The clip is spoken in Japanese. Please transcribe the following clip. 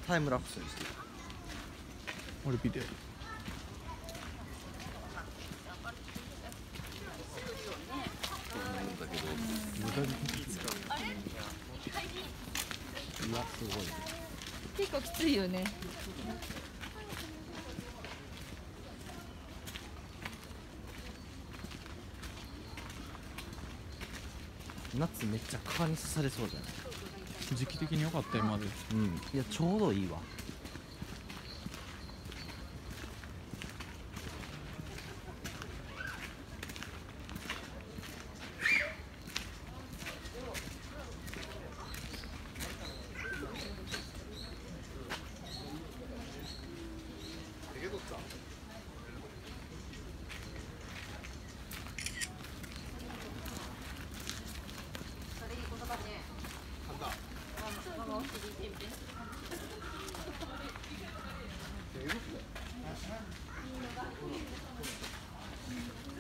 タイムラプスにしてる。 俺ビデオ。 だけど無駄にうわすごい。 結構きついよね。 夏めっちゃ蚊に刺されそうじゃない？ 時期的に良かったよまで。 うん、いやちょうどいいわ。